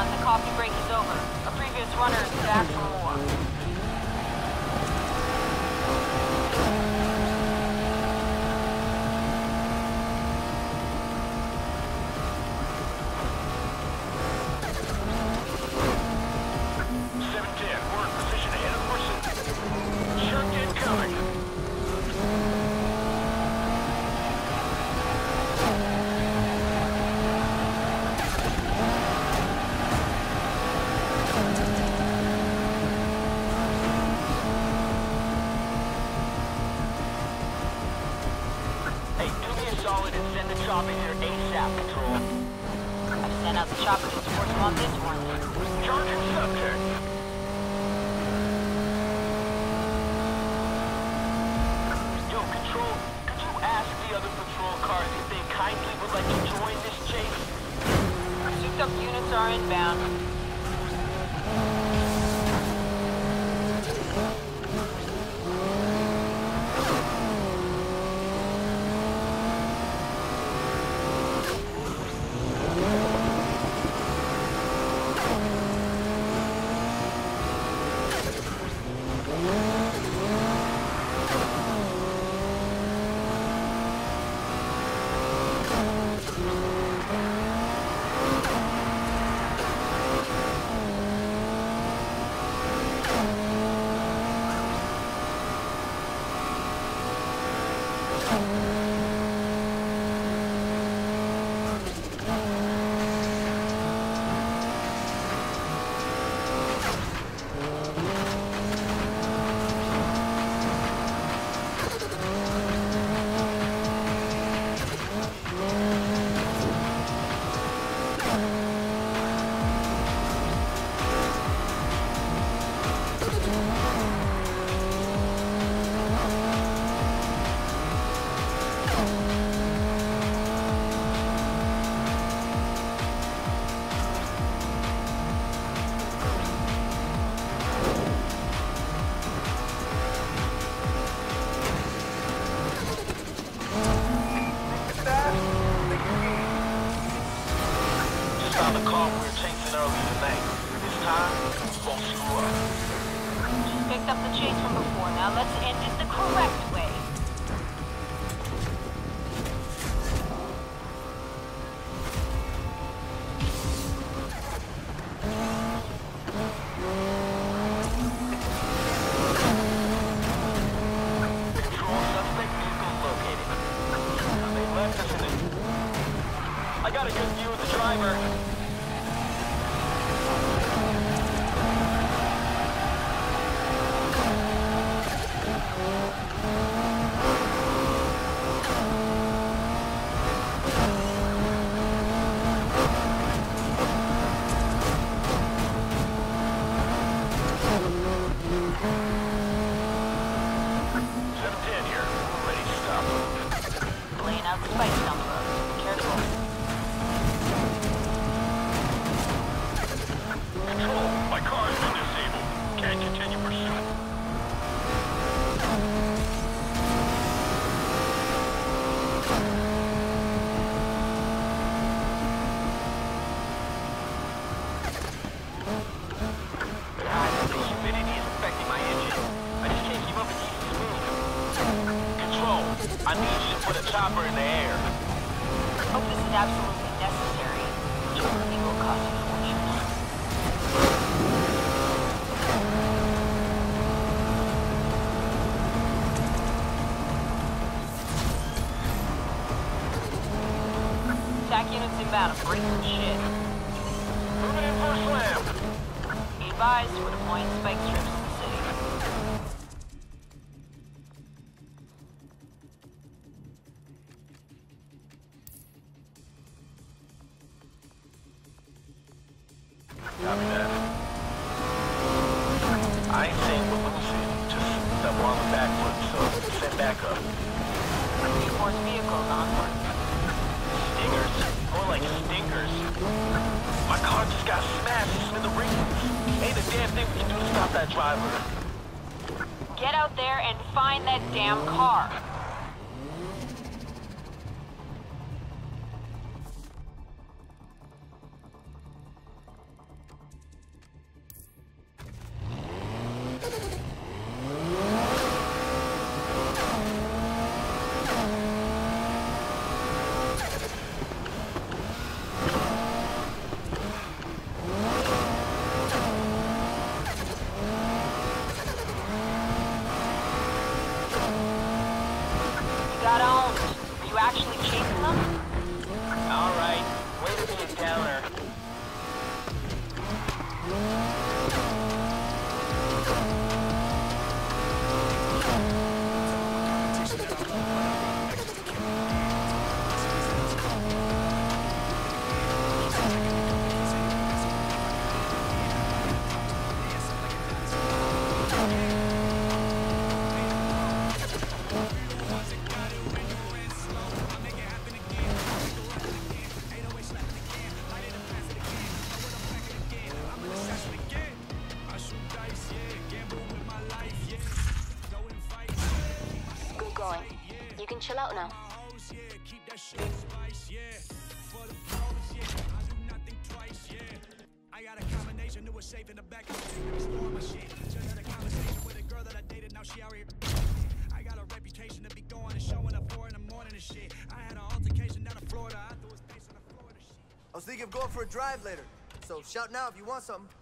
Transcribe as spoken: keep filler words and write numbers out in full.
everyone. The coffee break is over. A previous runner is back for more. seven ten, we're in position ahead of pursuit. Shark incoming. Solid and send the chopper here ASAP, Patrol. I've sent out the chopper to support them on this one. Charging subject. Yo, Control, could you ask the other patrol cars if they kindly would like to join this chase? Souped up units are inbound. Found the car we were chasing earlier tonight. This time, won't screw up. Just picked up the chase from before. Now let's end it the correct way. Control suspect vehicle located. They left us in it. I got a good view of the driver. seven ten here. We're ready to stop. Laying out the spikes down the road. Careful. Control, my car's been disabled. Can't continue pursuit. God, the humidity is affecting my engine. I just can't keep up and keep it smooth. Control, I need you to put a chopper in the air. Hope this is absolutely necessary. Germany will cost a fortune. Attack units inbound and break some shit. Moving in for a slam. Be advised, we're deploying spike strips in the city. Copy that. I ain't saying what we'll see. Just double on the back foot, so send back up. Reinforced vehicles onward. Stingers? More like stinkers. My car just got smashed to smithereens. Ain't a damn thing we can do to stop that driver. Get out there and find that damn car. chill out now. Keep that shit spice, yeah. For the pros, yeah. I do nothing twice, yeah. I got a combination, knew a safe in the back. I'm storing my shit. Just had a conversation with a girl that I dated, now she out here. I got a reputation to be going and showing up four in the morning and shit. I had an altercation down in Florida. I threw his face on the floor and shit. I was thinking of going for a drive later, so shout now if you want something.